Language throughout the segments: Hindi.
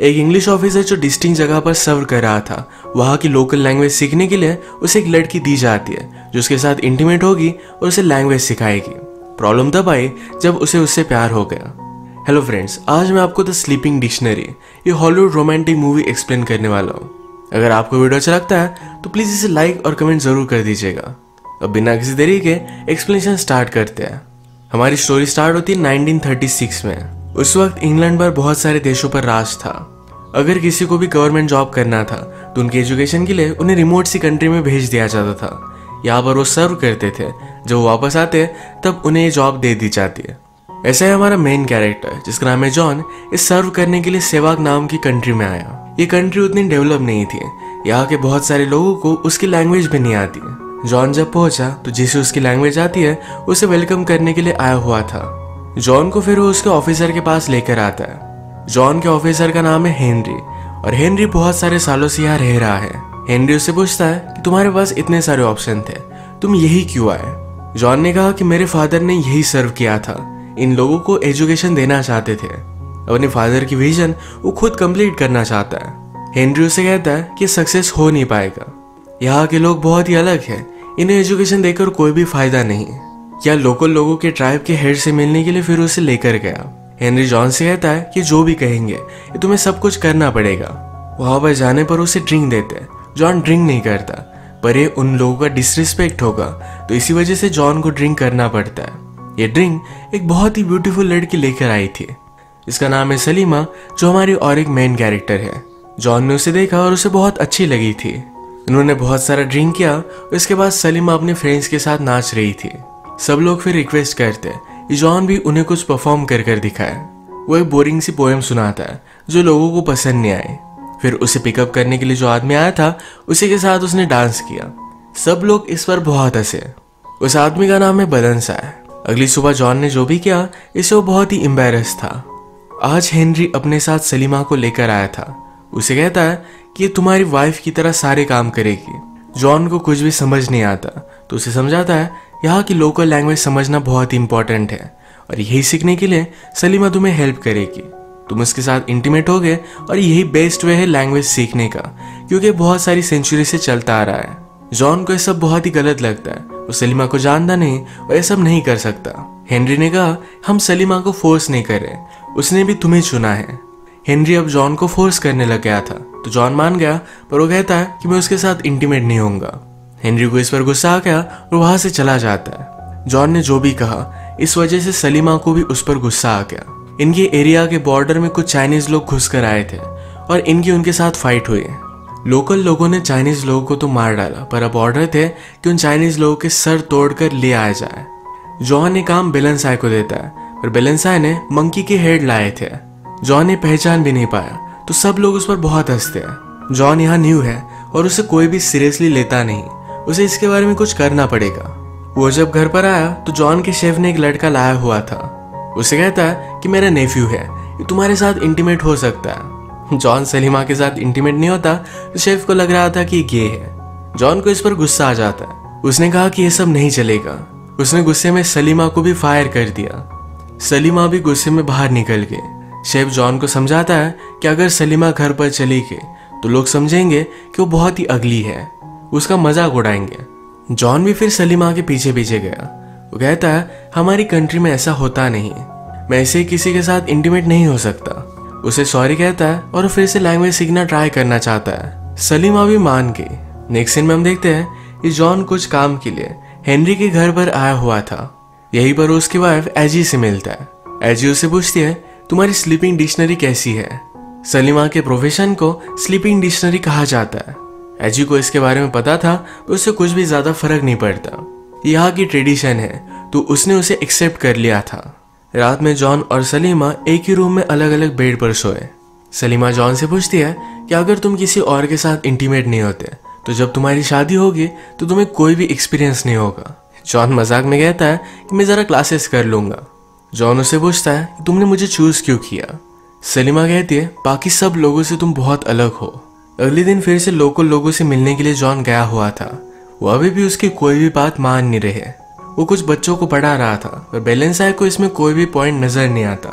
एक इंग्लिश ऑफिसर जो डिस्टिंक्ट जगह पर सर्व कर रहा था, वहाँ की लोकल लैंग्वेज सीखने के लिए उसे एक लड़की दी जाती है जो उसके साथ इंटीमेट होगी और उसे लैंग्वेज सिखाएगी। प्रॉब्लम तब आई जब उसे उससे प्यार हो गया। हेलो फ्रेंड्स, आज मैं आपको द स्लीपिंग डिक्शनरी, ये हॉलीवुड रोमांटिक मूवी एक्सप्लेन करने वाला हूँ। अगर आपको वीडियो अच्छा लगता है तो प्लीज़ इसे लाइक और कमेंट ज़रूर कर दीजिएगा। अब बिना किसी देरी के एक्सप्लेनेशन स्टार्ट करते हैं। हमारी स्टोरी स्टार्ट होती है 1936 में। उस वक्त इंग्लैंड पर बहुत सारे देशों पर राज था। अगर किसी को भी गवर्नमेंट जॉब करना था तो उनकी एजुकेशन के लिए उन्हें रिमोट सी कंट्री में भेज दिया जाता था। यहाँ पर वो सर्व करते थे, जब वो वापस आते तब उन्हें ये जॉब दे दी जाती है। ऐसा है हमारा मेन कैरेक्टर, जिसका नाम है जॉन, इस सर्व करने के लिए सेवाग नाम की कंट्री में आया। ये कंट्री उतनी डेवलप नहीं थी, यहाँ के बहुत सारे लोगों को उसकी लैंग्वेज भी नहीं आती। जॉन जब पहुंचा तो जिसे उसकी लैंग्वेज आती है उसे वेलकम करने के लिए आया हुआ था। जॉन को फिर वो उसके ऑफिसर के पास लेकर आता है। जॉन के ऑफिसर का नाम है हेनरी, और हेनरी बहुत सारे सालों से यहाँ रह रहा है। हेनरी उससे पूछता है कि तुम्हारे पास इतने सारे ऑप्शन थे, तुम यही क्यों आए? जॉन ने कहा कि मेरे फादर ने यही सर्व किया था, इन लोगों को एजुकेशन देना चाहते थे। अपने फादर की विजन वो खुद कंप्लीट करना चाहता है। हेनरी उसे कहता है कि सक्सेस हो नहीं पाएगा, यहाँ के लोग बहुत ही अलग हैं, इन्हें एजुकेशन देकर कोई भी फायदा नहीं। या लोकल लोगों के ट्राइब के हेड से मिलने के लिए फिर उसे लेकर गया। हेनरी जॉन से कहता है कि जो भी कहेंगे ये तुम्हें सब कुछ करना पड़ेगा। वहां पर जाने पर उसे ड्रिंक देते हैं। जॉन ड्रिंक नहीं करता, पर ये उन लोगों का डिसरिस्पेक्ट होगा, तो इसी वजह से जॉन को ड्रिंक करना पड़ता है। ये ड्रिंक एक बहुत ही ब्यूटीफुल लड़की लेकर आई थी, इसका नाम है सलीमा, जो हमारी और एक मेन कैरेक्टर है। जॉन ने उसे देखा और उसे बहुत अच्छी लगी थी। उन्होंने बहुत सारा ड्रिंक किया और इसके बाद सलीमा अपने फ्रेंड्स के साथ नाच रही थी। सब लोग फिर रिक्वेस्ट करते कि जॉन भी उन्हें कुछ परफॉर्म कर कर दिखाए। वो एक बोरिंग सी पोएम सुनाता है जो लोगों को पसंद नहीं आई। फिर उसे पिकअप करने के लिए जो आदमी आया था उसी के साथ उसने डांस किया। सब लोग इस पर बहुत हंसे। उस आदमी का नाम है बदनसा है। अगली सुबह जॉन ने जो भी किया इससे वो बहुत ही एम्बैरेस था। आज हेनरी अपने साथ सलीमा को लेकर आया था। उसे कहता है कि ये तुम्हारी वाइफ की तरह सारे काम करेगी। जॉन को कुछ भी समझ नहीं आता तो उसे समझाता है यहाँ की लोकल लैंग्वेज समझना बहुत इंपॉर्टेंट है, और यही सीखने के लिए सलीमा तुम्हें हेल्प करेगी। तुम उसके साथ इंटीमेट होगे और यही बेस्ट वे है लैंग्वेज सीखने का, क्योंकि बहुत सारी सेंचुरी से चलता आ रहा है। जॉन को यह सब बहुत ही गलत लगता है। वो सलीमा को जानता नहीं और यह सब नहीं कर सकता। हेनरी ने कहा हम सलीमा को फोर्स नहीं कर रहे, उसने भी तुम्हें चुना है। हेनरी अब जॉन को फोर्स करने लग गया था तो जॉन मान गया, पर वो कहता है कि मैं उसके साथ इंटीमेट नहीं होऊंगा। हेनरी को इस पर गुस्सा आ गया और वहां से चला जाता है। जॉन ने जो भी कहा इस वजह से सलीमा को भी उस पर गुस्सा आ गया। इनके एरिया के बॉर्डर में कुछ चाइनीज लोग घुस कर आए थे और इनकी उनके साथ फाइट हुई। लोकल लोगों ने चाइनीज लोगों को तो मार डाला, पर अब ऑर्डर थे कि उन चाइनीज लोगों के सर तोड़कर ले आया जाए। जॉन ने काम बेलेंसाई को देता है, पर बेलेंसाई ने मंकी के हेड लाए थे। जॉन ने पहचान भी नहीं पाया तो सब लोग उस पर बहुत हंसते हैं। जॉन यहाँ न्यू है और उसे कोई भी सीरियसली लेता नहीं, उसे इसके बारे में कुछ करना पड़ेगा। वो जब घर पर आया तो जॉन के शेफ ने एक लड़का लाया हुआ था। उसे कहता है कि मेरा नेफ्यू है, ये तुम्हारे साथ इंटीमेट हो सकता है। जॉन सलीमा के साथ इंटीमेट नहीं होता तो शेफ को लग रहा था कि गे है। जॉन को इस पर गुस्सा आ जाता है। उसने कहा कि यह सब नहीं चलेगा। उसने गुस्से में सलीमा को भी फायर कर दिया। सलीमा भी गुस्से में बाहर निकल गई। शेफ जॉन को समझाता है कि अगर सलीमा घर पर चली गई तो लोग समझेंगे कि वो बहुत ही अगली है, उसका मजाक उड़ाएंगे। जॉन भी फिर सलीमा के पीछे पीछे गया। वो कहता है हमारी कंट्री में ऐसा होता नहीं, मैं ऐसे किसी के साथ इंटीमेट नहीं हो सकता। उसे सॉरी कहता है और फिर से लैंग्वेज सीखना ट्राई करना चाहता है। सलीमा भी मान गई। नेक्स्ट सीन में हम देखते हैं कि जॉन कुछ काम के लिए हेनरी के घर पर आया हुआ था। यहीं पर उसकी वाइफ एजी से मिलता है। एजी उससे पूछती है तुम्हारी स्लीपिंग डिक्शनरी कैसी है? सलीमा के प्रोफेशन को स्लीपिंग डिक्शनरी कहा जाता है। एजी को इसके बारे में पता था तो उससे कुछ भी ज्यादा फर्क नहीं पड़ता, यहाँ की ट्रेडिशन है तो उसने उसे एक्सेप्ट कर लिया था। रात में जॉन और सलीमा एक ही रूम में अलग अलग बेड पर सोए। सलीमा जॉन से पूछती है कि अगर तुम किसी और के साथ इंटीमेट नहीं होते तो जब तुम्हारी शादी होगी तो तुम्हें कोई भी एक्सपीरियंस नहीं होगा। जॉन मजाक में कहता है कि मैं जरा क्लासेस कर लूंगा। जॉन उसे पूछता है कि तुमने मुझे चूज क्यों किया? सलीमा कहती है बाकी सब लोगों से तुम बहुत अलग हो। अगले दिन फिर से लोकल लोगों से मिलने के लिए जॉन गया हुआ था। वो अभी भी उसकी कोई भी बात मान नहीं रहे। वो कुछ बच्चों को पढ़ा रहा था, पर बेलेंसाई को इसमें कोई भी पॉइंट नजर नहीं आता।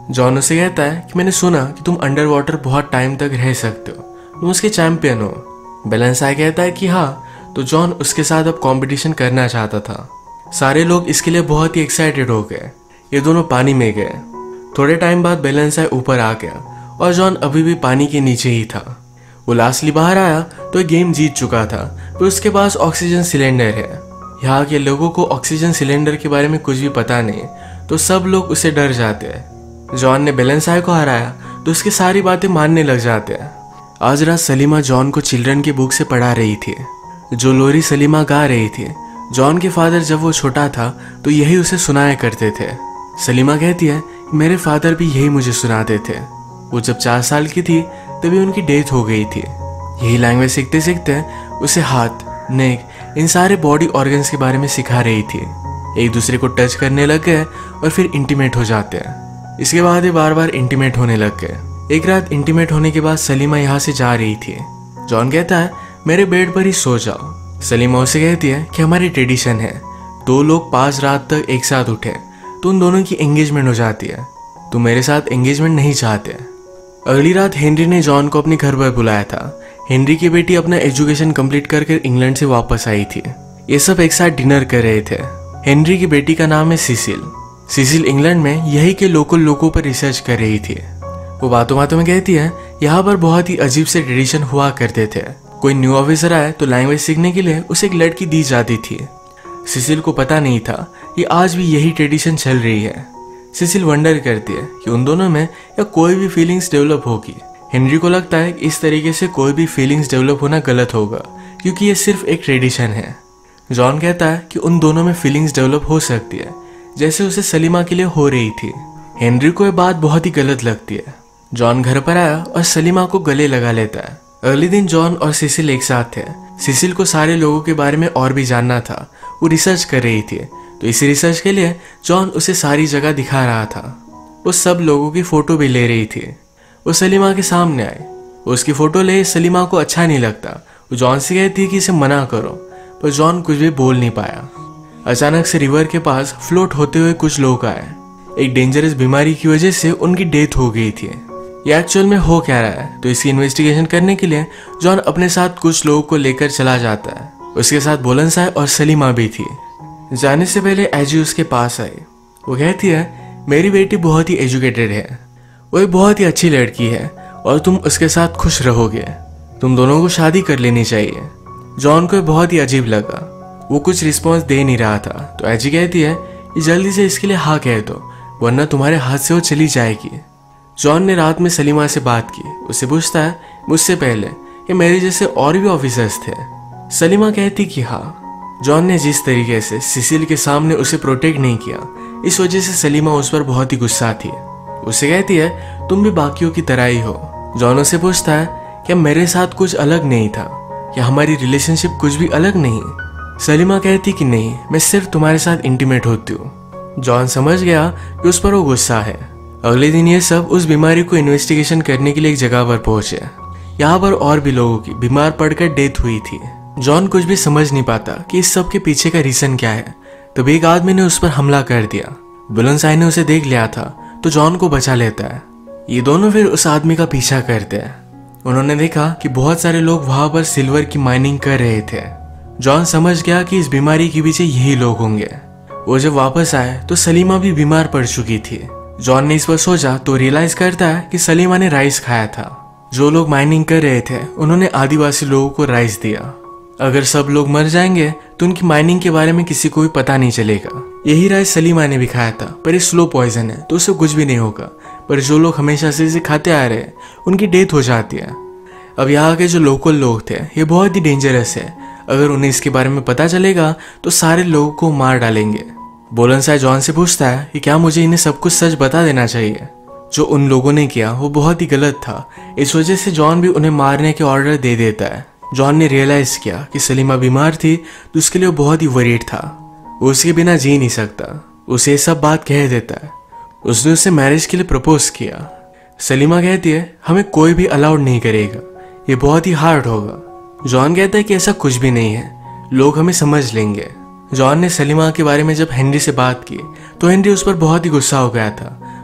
जॉन उसे कहता है कि मैंने सुना कि तुम अंडर वाटर बहुत टाइम तक रह सकते हो, तुम उसके चैंपियन हो। बेलेंसाई कहता है कि हाँ, तो जॉन उसके साथ अब कंपटीशन करना चाहता था। सारे लोग इसके लिए बहुत ही एक्साइटेड हो गए। ये दोनों पानी में गए। थोड़े टाइम बाद बेलेंसाई ऊपर आ गया और जॉन अभी भी पानी के नीचे ही था। वो लास्टली बाहर आया तो गेम जीत चुका था, पर उसके पास ऑक्सीजन सिलेंडर है। यहाँ के लोगों को ऑक्सीजन सिलेंडर के बारे में कुछ भी पता नहीं, तो सब लोग उससे डर जाते हैं। जॉन ने बेलेंसाई को हराया तो उसकी सारी बातें मानने लग जाते हैं। आज रात सलीमा जॉन को चिल्ड्रन की बुक से पढ़ा रही थी, जो लोरी सलीमा गा रही थी। जॉन के फादर जब वो छोटा था तो यही उसे सुनाया करते थे। सलीमा कहती है मेरे फादर भी यही मुझे सुनाते थे। वो जब 4 साल की थी तभी उनकी डेथ हो गई थी। यही लैंग्वेज सीखते सीखते उसे हाथ, नेक, इन सारे बॉडी ऑर्गन्स के बारे में सिखा रही थी। एक दूसरे को टच करने लग गए और फिर इंटीमेट हो जाते हैं। इसके बाद ये बार बार इंटीमेट होने लग गए। एक रात इंटीमेट होने के बाद सलीमा यहाँ से जा रही थी। जॉन कहता है मेरे बेड पर ही सो जाओ। सलीमा उसे कहती है कि हमारी ट्रेडिशन है, 2 लोग 5 रात तक एक साथ उठे तो उन दोनों की एंगेजमेंट हो जाती है। तुम मेरे साथ एंगेजमेंट नहीं चाहते। अगली रात हेनरी ने जॉन को अपने घर पर बुलाया था। हेनरी की बेटी अपना एजुकेशन कंप्लीट करके इंग्लैंड से वापस आई थी। ये सब एक साथ डिनर कर रहे थे। हेनरी की बेटी का नाम है सिसिल। सिसिल इंग्लैंड में यही के लोकल लोगों पर रिसर्च कर रही थी। वो बातों बातों में कहती है यहाँ पर बहुत ही अजीब से ट्रेडिशन हुआ करते थे। कोई न्यू ऑफिसर आए तो लैंग्वेज सीखने के लिए उसे एक लड़की दी जाती थी। सिसिल को पता नहीं था कि आज भी यही ट्रेडिशन चल रही है। सिसिल वंडर करती है कि उन दोनों में या कोई भी फीलिंग्स डेवलप होगी। हेनरी को लगता है कि इस तरीके से कोई भी फीलिंग्स डेवलप होना गलत होगा, क्योंकि ये सिर्फ एक ट्रेडिशन है। जॉन कहता है कि उन दोनों में फीलिंग्स डेवलप हो सकती है, जैसे उसे सलीमा के लिए हो रही थी। हेनरी को यह बात बहुत ही गलत लगती है। जॉन घर पर आया और सलीमा को गले लगा लेता है। अगले दिन जॉन और सिसिल एक साथ थे। सिसिल को सारे लोगों के बारे में और भी जानना था। वो रिसर्च कर रही थी, तो इसी रिसर्च के लिए जॉन उसे सारी जगह दिखा रहा था। वो सब लोगों की फोटो भी ले रही थी। वो सलीमा के सामने आई। उसकी फोटो ले सलीमा को अच्छा नहीं लगता। वो जॉन से कहती कि इसे मना करो, पर जॉन कुछ भी बोल नहीं पाया। अचानक से रिवर के पास फ्लोट होते हुए कुछ लोग आए। एक डेंजरस बीमारी की वजह से उनकी डेथ हो गई थी। ये एक्चुअल में हो क्या रहा है, तो इसकी इन्वेस्टिगेशन करने के लिए जॉन अपने साथ कुछ लोगों को लेकर चला जाता है। उसके साथ बेलेंसाई और सलीमा भी थी। जाने से पहले एजी उसके पास आई। वो कहती है मेरी बेटी बहुत ही एजुकेटेड है, वो एक बहुत ही अच्छी लड़की है और तुम उसके साथ खुश रहोगे। तुम दोनों को शादी कर लेनी चाहिए। जॉन को बहुत ही अजीब लगा। वो कुछ रिस्पॉन्स दे नहीं रहा था, तो एजी कहती है कि जल्दी से इसके लिए हाँ कह दो, वरना तुम्हारे हाथ से वो चली जाएगी। जॉन ने रात में सलीमा से बात की। उससे पूछता है मुझसे पहले कि मेरे जैसे और भी ऑफिसर्स थे। सलीमा कहती कि हाँ। जॉन ने जिस तरीके से सिसिल के सामने उसे प्रोटेक्ट नहीं किया, इस वजह से सलीमा उस पर बहुत ही गुस्सा थी। उसे कहती है तुम भी बाकियों की तरह ही हो। जॉन उसे पूछता है क्या मेरे साथ कुछ अलग नहीं था, क्या हमारी रिलेशनशिप कुछ भी अलग नहीं। सलीमा कहती कि नहीं, मैं सिर्फ तुम्हारे साथ इंटीमेट होती हूँ। जॉन समझ गया कि उस पर वो गुस्सा है। अगले दिन ये सब उस बीमारी को इन्वेस्टिगेशन करने के लिए एक जगह पर पहुंचे। यहाँ पर और भी लोगों की बीमार पड़कर डेथ हुई थी। जॉन कुछ भी समझ नहीं पाता कि इस सब के पीछे का रीजन क्या है। तभी एक आदमी ने उस पर हमला कर दिया। बेलेंसाई ने उसे देख लिया था तो जॉन को बचा लेता है। ये दोनों फिर उस आदमी का पीछा करते हैं। उन्होंने देखा कि बहुत सारे लोग वहां पर सिल्वर की माइनिंग कर रहे थे। जॉन समझ गया कि इस बीमारी के पीछे यही लोग होंगे। वो जब वापस आए तो सलीमा भी बीमार पड़ चुकी थी। जॉन ने इस पर सोचा तो रियलाइज करता है कि सलीमा ने राइस खाया था। जो लोग माइनिंग कर रहे थे उन्होंने आदिवासी लोगों को राइस दिया। अगर सब लोग मर जाएंगे तो उनकी माइनिंग के बारे में किसी को भी पता नहीं चलेगा। यही राइस सलीमा ने भी खाया था, पर ये स्लो पॉइजन है तो उससे कुछ भी नहीं होगा। पर जो लोग हमेशा से इसे खाते आ रहे हैं उनकी डेथ हो जाती है। अब यहाँ के जो लोकल लोग थे ये बहुत ही डेंजरस है। अगर उन्हें इसके बारे में पता चलेगा तो सारे लोगों को मार डालेंगे। बेलेंसाई जॉन से पूछता है कि क्या मुझे इन्हें सब कुछ सच बता देना चाहिए। जो उन लोगों ने किया वो बहुत ही गलत था, इस वजह से जॉन भी उन्हें मारने के ऑर्डर दे देता है। जॉन ने रियलाइज किया कि सलीमा बीमार थी तो उसके लिए वो बहुत ही वरीड था। वो उसके बिना जी नहीं सकता। उसे ये सब बात कह देता है। उसने उसे मैरिज के लिए प्रपोज किया। सलीमा कहती है हमें कोई भी अलाउड नहीं करेगा, ये बहुत ही हार्ड होगा। जॉन कहता है कि ऐसा कुछ भी नहीं है, लोग हमें समझ लेंगे। जॉन ने सलीमा के बारे में जब हेनरी से बात की तो हेनरी उस पर बहुत ही गुस्सा हो गया था।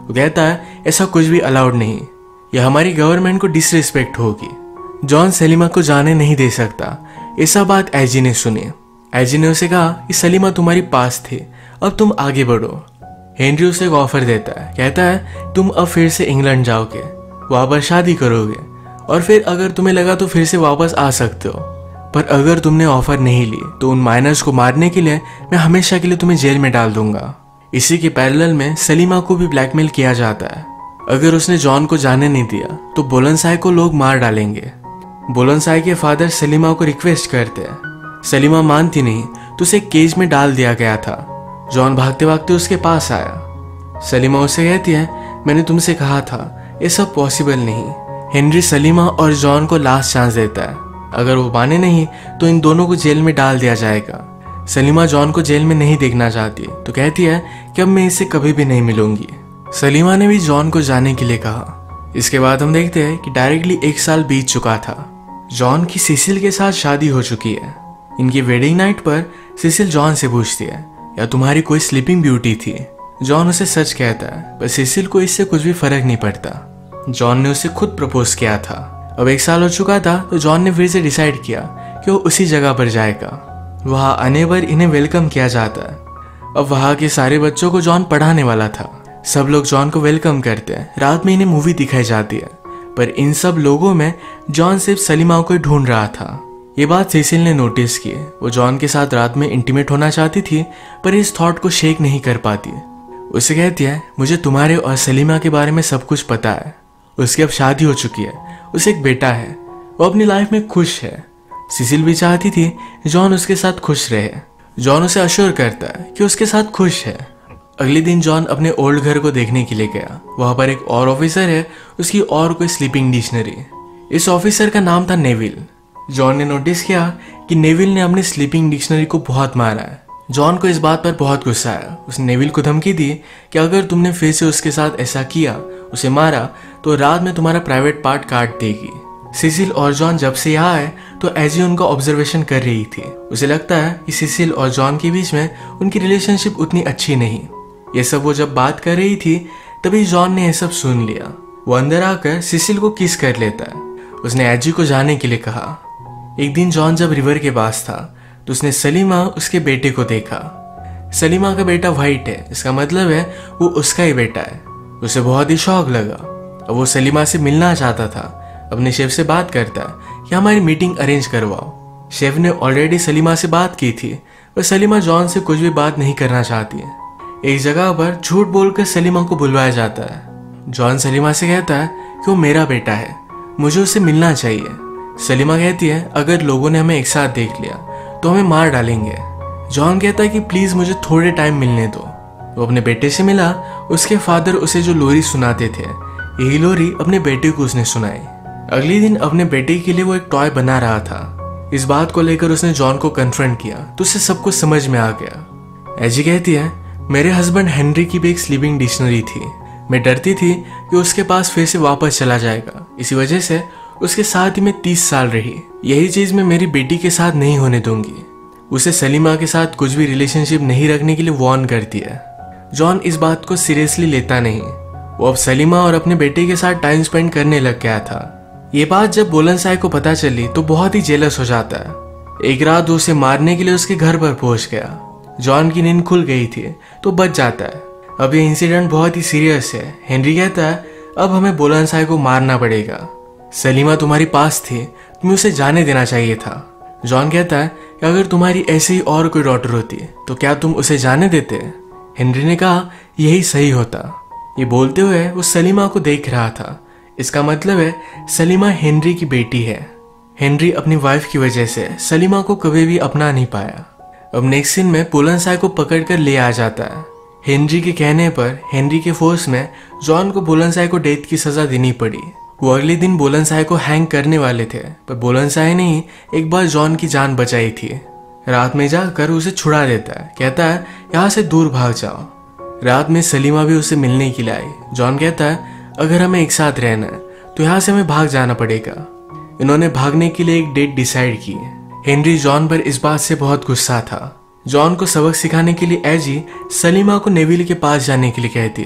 वो कहता है ऐसा कुछ भी अलाउड नहीं, यह हमारी गवर्नमेंट को डिसरिस्पेक्ट होगी। जॉन सलीमा को जाने नहीं दे सकता। ऐसा बात एजी ने सुनी। एजी ने उसे कहा कि सलीमा तुम्हारी पास थी, अब तुम आगे बढ़ो। हेनरी उसे एक ऑफर देता है, कहता है तुम अब फिर से इंग्लैंड जाओगे, वहां पर शादी करोगे और फिर अगर तुम्हें लगा तो फिर से वापस आ सकते हो, पर अगर तुमने ऑफर नहीं ली तो उन माइनर्स को मारने के लिए मैं हमेशा के लिए तुम्हें जेल में डाल दूंगा। इसी के पैरेलल में सलीमा को भी ब्लैकमेल किया जाता है। अगर उसने जॉन को जाने नहीं दिया तो बुलंदशाह को लोग मार डालेंगे। बुलंदशाह के फादर सलीमा को रिक्वेस्ट करते हैं, सलीमा मानती नहीं तो उसे केज में डाल दिया गया था। जॉन भागते भागते उसके पास आया। सलीमा उसे कहती है मैंने तुमसे कहा था ये सब पॉसिबल नहीं। हेनरी सलीमा और जॉन को लास्ट चांस देता है, अगर वो माने नहीं तो इन दोनों को जेल में डाल दिया जाएगा। सलीमा जॉन को जेल में नहीं देखना चाहती तो कहती है कि अब मैं इससे कभी भी नहीं मिलूंगी। सलीमा ने भी जॉन को जाने के लिए कहा। इसके बाद हम देखते हैं कि डायरेक्टली 1 साल बीत चुका था। जॉन की सिसिल के साथ शादी हो चुकी है। इनकी वेडिंग नाइट पर सिसिल जॉन से पूछती है या तुम्हारी कोई स्लीपिंग ब्यूटी थी। जॉन उसे सच कहता है, पर सिसिल को इससे कुछ भी फर्क नहीं पड़ता। जॉन ने उसे खुद प्रपोज किया था। अब 1 साल हो चुका था तो जॉन ने फिर से डिसाइड किया कि वो उसी जगह पर जाएगा। वहां आने पर इन्हें वेलकम किया जाता है। अब वहां के सारे बच्चों को जॉन पढ़ाने वाला था। सब लोग जॉन को वेलकम करते हैं। रात में इन्हें मूवी दिखाई जाती है, पर इन सब लोगों में जॉन सिर्फ सलीमा को ढूंढ रहा था। ये बात सिसिल ने नोटिस की। वो जॉन के साथ रात में इंटीमेट होना चाहती थी, पर इस थॉट को शेक नहीं कर पाती। उसे कहती है मुझे तुम्हारे और सलीमा के बारे में सब कुछ पता है। उसकी अब शादी हो चुकी है, उसे एक बेटा है, वो अपनी लाइफ में खुश है। सिसिल भी चाहती थी जॉन उसके साथ खुश रहे। जॉन उसे अश्योर करता है कि उसके साथ खुश है। अगले दिन जॉन अपने ओल्ड घर को देखने के लिए गया। वहां पर एक और ऑफिसर है, उसकी और कोई स्लीपिंग डिक्शनरी। इस ऑफिसर का नाम था नेविल। जॉन ने नोटिस किया कि नेविल ने अपनी स्लीपिंग डिक्शनरी को बहुत मारा है। जॉन को इस बात पर बहुत गुस्सा आया। उसने नेविल को धमकी दी कि अगर तुमने फिर से उसके साथ ऐसा किया, उसे मारा, तो रात में तुम्हारा प्राइवेट पार्ट काट देगी। सिसिल और जॉन जब से यहाँ आए तो एजी उनका ऑब्जर्वेशन कर रही थी। उसे लगता है कि सिसिल और जॉन के बीच में उनकी रिलेशनशिप उतनी अच्छी नहीं। ये सब वो जब बात कर रही थी तभी जॉन ने यह सब सुन लिया। वो अंदर आकर सिसिल को किस कर लेता है। उसने एजी को जाने के लिए कहा। एक दिन जॉन जब रिवर के पास था तो उसने सलीमा उसके बेटे को देखा। सलीमा का बेटा वाइट है, इसका मतलब है वो उसका ही बेटा है। उसे बहुत ही शौक लगा और वो सलीमा से मिलना चाहता था। अपने शेफ से बात करता है कि हमारी मीटिंग अरेंज करवाओ। शेफ ने ऑलरेडी सलीमा से बात की थी, पर सलीमा जॉन से कुछ भी बात नहीं करना चाहती है। एक जगह पर झूठ बोलकर सलीमा को बुलवाया जाता है। जॉन सलीमा से कहता है कि वो मेरा बेटा है, मुझे उससे मिलना चाहिए। सलीमा कहती है अगर लोगों ने हमें एक साथ देख लिया तो हमें मार डालेंगे। जॉन कहता है कि प्लीज मुझे थोड़े टाइम मिलने दो। वो अपने बेटे से मिला। उसके फादर उसे जो लोरी सुनाते थे, यही लोरी अपने बेटे को उसने सुनाई। अगले दिन अपने बेटे के लिए वो एक टॉय बना रहा था। इस बात को लेकर उसने जॉन को कन्फ्रंट किया तो उसे सब कुछ समझ में आ गया। एजी कहती है मेरे हस्बैंड हेनरी की भी एक स्लीपिंग डिक्शनरी थी। मैं डरती थी कि उसके पास फिर से वापस चला जाएगा, इसी वजह से उसके साथ ही मैं 30 साल रही। यही चीज मैं मेरी बेटी के साथ नहीं होने दूंगी। उसे सलीमा के साथ कुछ भी रिलेशनशिप नहीं रखने के लिए वार्न करती है। जॉन इस बात को सीरियसली लेता नहीं। वो अब सलीमा और अपने बेटे के साथ टाइम स्पेंड करने लग गया था। ये बात जब बुलंदशाह को पता चली तो बहुत ही जेलस हो जाता है। एक रात वो उसे मारने के लिए उसके घर पर पहुंच गया। जॉन की नींद खुल गई थी तो बच जाता है। अब ये इंसिडेंट बहुत ही सीरियस है। हेनरी कहता है अब हमें बुलंदशाह को मारना पड़ेगा। सलीमा तुम्हारी पास थी, तुम्हें उसे जाने देना चाहिए था। जॉन कहता है कि अगर तुम्हारी ऐसे ही और कोई डॉटर होती तो क्या तुम उसे जाने देते। हेनरी ने कहा यही सही होता। ये बोलते हुए वो सलीमा को देख रहा था। इसका मतलब है सलीमा हेनरी की बेटी है। हेनरी अपनी वाइफ की वजह से सलीमा को कभी भी अपना नहीं पाया। अब नेक्स्ट सीन में बुलंदशाह को पकड़कर ले आ जाता है। हेनरी के कहने पर हेनरी के फोर्स में जॉन को बुलंदशाह को डेथ की सजा देनी पड़ी। वो अगले दिन बुलंदशाह को हैंग करने वाले थे, पर बुलंदशाह ने ही एक बार जॉन की जान बचाई थी। रात में जाकर उसे छुड़ा देता है। कहता है यहाँ से दूर भाग जाओ। रात में सलीमा भी उसे मिलने के लिए आई। जॉन कहता है अगर हमें एक साथ रहना है तो यहाँ से हमें भाग जाना पड़ेगा। इन्होंने भागने के लिए एक डेट डिसाइड की। हेनरी जॉन पर इस बात से बहुत गुस्सा था। जॉन को सबक सिखाने के लिए एजी सलीमा को नेविल के पास जाने के लिए कहती है।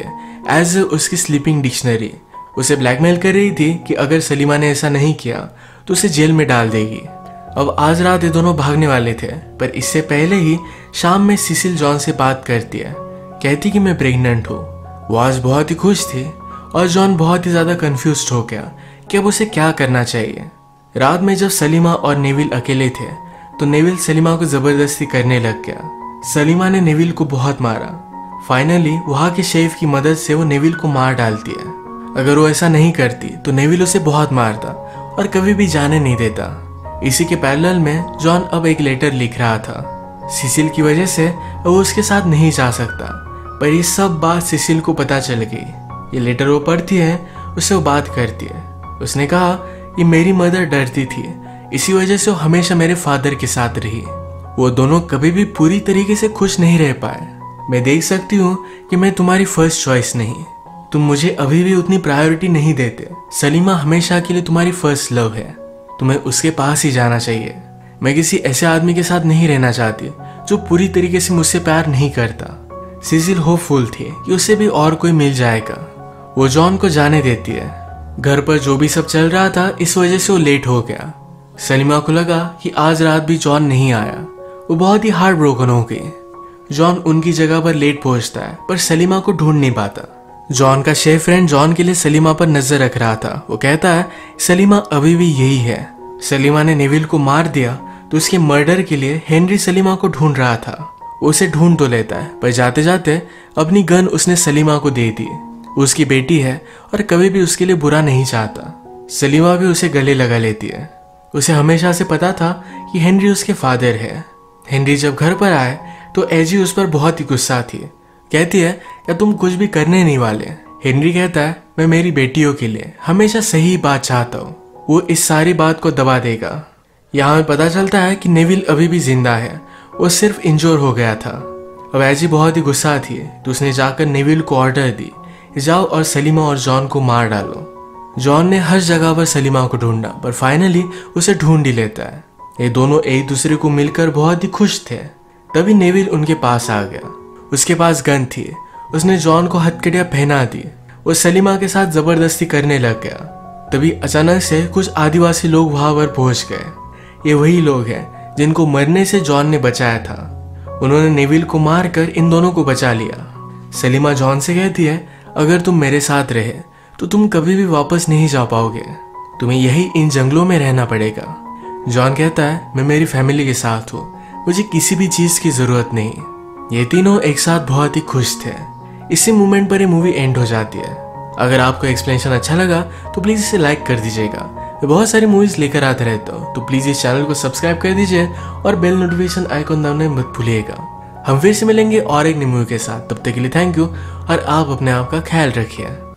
एज उसकी स्लीपिंग डिक्शनरी। उसे ब्लैकमेल कर रही थी कि अगर सलीमा ने ऐसा नहीं किया तो उसे जेल में डाल देगी। अब आज रात ये दोनों भागने वाले थे, पर इससे पहले ही शाम में सिसिल जॉन से बात करती है, कहती कि मैं प्रेग्नेंट हूँ। वो आज बहुत ही खुश थी और जॉन बहुत ही ज़्यादा कंफ्यूज्ड हो गया कि अब उसे क्या करना चाहिए। रात में जब सलीमा और नेविल अकेले थे तो नेविल सलीमा को ज़बरदस्ती करने लग गया। सलीमा ने नेविल को बहुत मारा। फाइनली वहाँ के शेफ की मदद से वो नेविल को मार डालती है। अगर वो ऐसा नहीं करती तो नेविल उसे बहुत मारता और कभी भी जाने नहीं देता। इसी के पैरेलल में जॉन अब एक लेटर लिख रहा था। सिसिल की वजह से वो उसके साथ नहीं जा सकता, पर ये सब बात सिसिल को पता चल गई। ये लेटर वो पढ़ती है, उससे वो बात करती है। उसने कहा कि मेरी मदर डरती थी, इसी वजह से वो हमेशा मेरे फादर के साथ रही। वो दोनों कभी भी पूरी तरीके से खुश नहीं रह पाए। मैं देख सकती हूँ कि मैं तुम्हारी फर्स्ट चॉइस नहीं, तुम मुझे अभी भी उतनी प्रायोरिटी नहीं देते। सलीमा हमेशा के लिए तुम्हारी फर्स्ट लव है, तुम्हें उसके पास ही जाना चाहिए। मैं किसी ऐसे आदमी के साथ नहीं रहना चाहती जो पूरी तरीके से मुझसे प्यार नहीं करता। सिसिल होपफुल थी कि उसे भी और कोई मिल जाएगा। वो जॉन को जाने देती है। घर पर जो भी सब चल रहा था इस वजह से वो लेट हो गया। सलीमा को लगा कि आज रात भी जॉन नहीं आया। वो बहुत ही हार्ट ब्रोकन हो गई। जॉन उनकी जगह पर लेट पहुंचता है, पर सलीमा को ढूंढ नहीं पाता। जॉन का शेफ फ्रेंड जॉन के लिए सलीमा पर नजर रख रहा था। वो कहता है सलीमा अभी भी यही है। सलीमा ने नेविल को मार दिया तो उसके मर्डर के लिए हेनरी सलीमा को ढूंढ रहा था। वो उसे ढूंढ तो लेता है, पर जाते जाते अपनी गन उसने सलीमा को दे दी। उसकी बेटी है और कभी भी उसके लिए बुरा नहीं चाहता। सलीमा भी उसे गले लगा लेती है। उसे हमेशा से पता था कि हेनरी उसके फादर है। हेनरी जब घर पर आए तो एजी उस पर बहुत ही गुस्सा थी। कहती है क्या तुम कुछ भी करने नहीं वाले। हेनरी कहता है मैं मेरी बेटियों के लिए हमेशा सही बात चाहता हूँ, वो इस सारी बात को दबा देगा। यहाँ में पता चलता है कि नेविल अभी भी जिंदा है, वो सिर्फ इंजोर हो गया था। अब एजी बहुत ही गुस्सा थी तो उसने जाकर नेविल को ऑर्डर दी, जाओ और सलीमा और जॉन को मार डालो। जॉन ने हर जगह पर सलीमा को ढूंढा, पर फाइनली उसे ढूंढ ही लेता है। ये दोनों एक दूसरे को मिलकर बहुत ही खुश थे। तभी नेविल उनके पास आ गया। उसके पास गन थी। उसने जॉन को हथकड़ियां पहना दी। वो सलीमा के साथ जबरदस्ती करने लग गया। तभी अचानक से कुछ आदिवासी लोग वहां पर पहुंच गए। ये वही लोग हैं जिनको मरने से जॉन ने बचाया था। उन्होंने नेविल को मारकर इन दोनों को बचा लिया। सलीमा जॉन से कहती है अगर तुम मेरे साथ रहे तो तुम कभी भी वापस नहीं जा पाओगे, तुम्हें यही इन जंगलों में रहना पड़ेगा। जॉन कहता है मैं मेरी फैमिली के साथ हूँ, मुझे किसी भी चीज की जरूरत नहीं। ये तीनों एक साथ बहुत ही खुश थे। इसी मोमेंट पर ये मूवी एंड हो जाती है। अगर आपको एक्सप्लेनेशन अच्छा लगा तो प्लीज इसे लाइक कर दीजिएगा। मैं बहुत सारी मूवीज लेकर आते रहता हूँ, तो प्लीज इस चैनल को सब्सक्राइब कर दीजिए और बेल नोटिफिकेशन आइकॉन दबाना मत भूलिएगा। हम फिर से मिलेंगे और एक नई मूवी के साथ। तब तक के लिए थैंक यू और आप अपने आप का ख्याल रखिए।